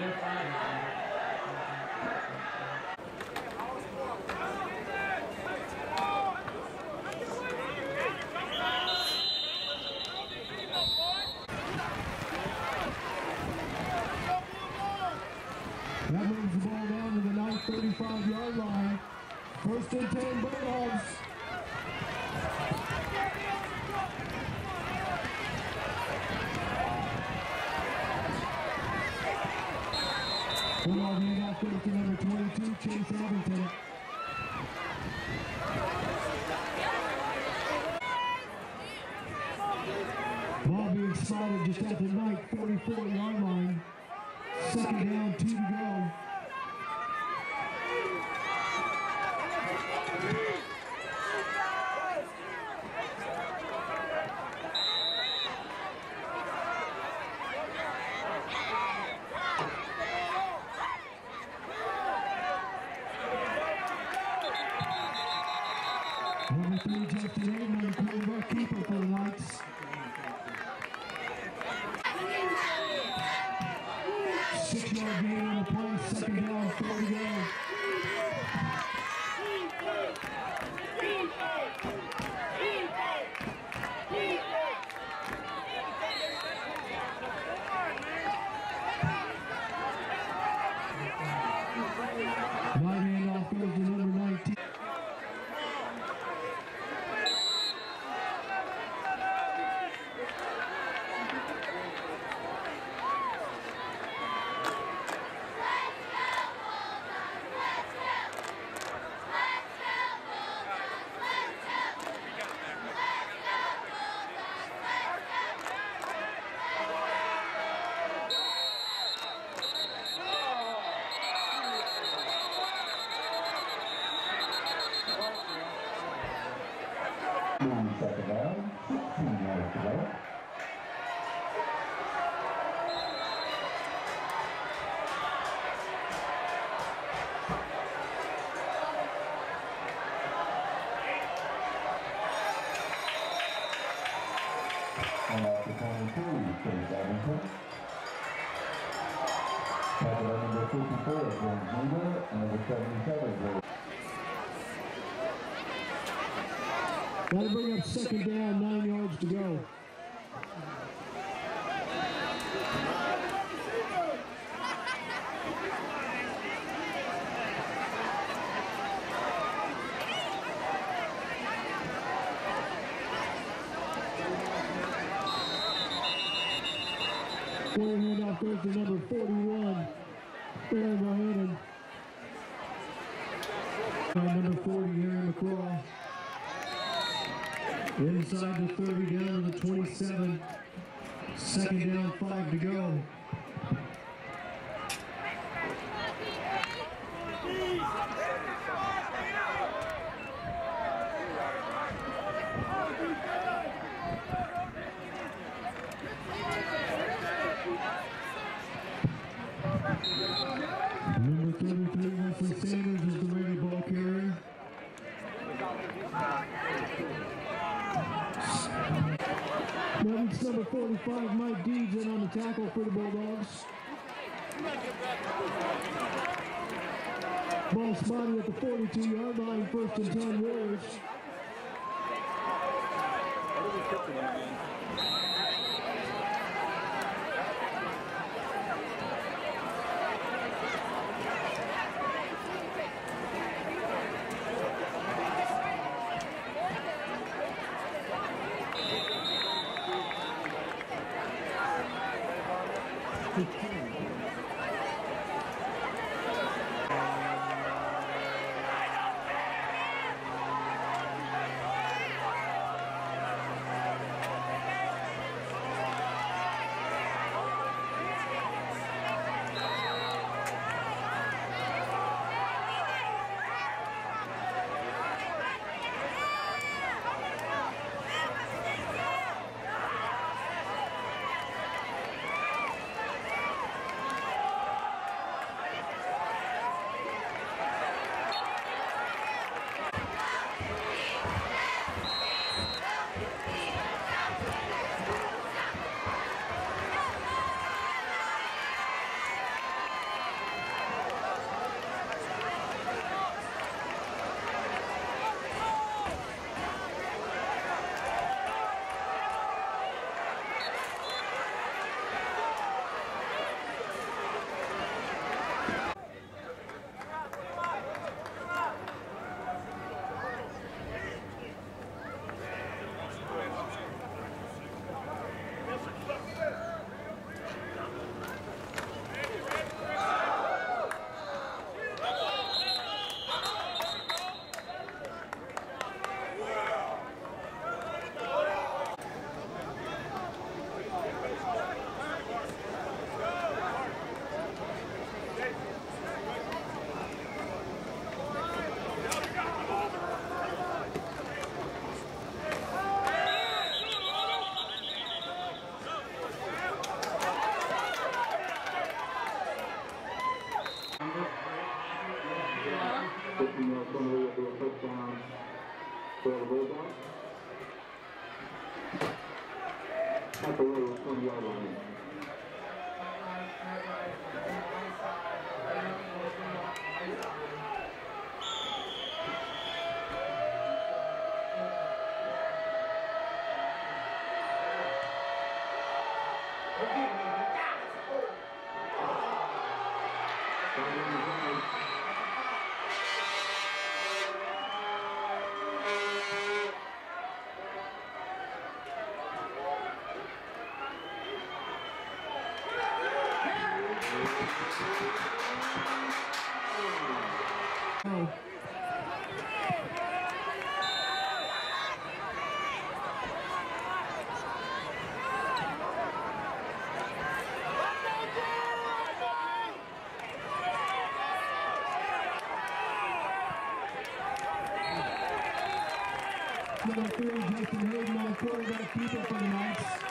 That moves the ball down to the 935-yard line. First and 10, Bulldogs. Bulldog handoff goes to number 22, Chase Abington. Ball being spotted just at the 944-yard line. Second down, 2 to go. Number 3, Justin Aitman, quarterback keeper for the Knights. Six-yard gain on the play, second down, 4 to go. Right handoff goes to number 19. Second down, 16 yards to go. And off the 22, Chase Abington. Tackle number 54, James Weaver, and number 77, Joe. That'll bring up second down, 9 yards to go. Forward handoff goes to number 41, Aaron Bohannon. Number 40, Aaron McCraw. Inside the 30, down to the 27. Second down, 5 to go. Number 33, Wesley Sanders is the ready ball carrier. That's number 45, Mike Deeds, in on the tackle for the Bulldogs. Ball spotted at the 42-yard line, first and 10 Warriors. 15 yards penalty will be a first down for the Bulldogs. At the Raiders 20-yard line. Number 3, Justin Hayden, quarterback keeper for the Knights.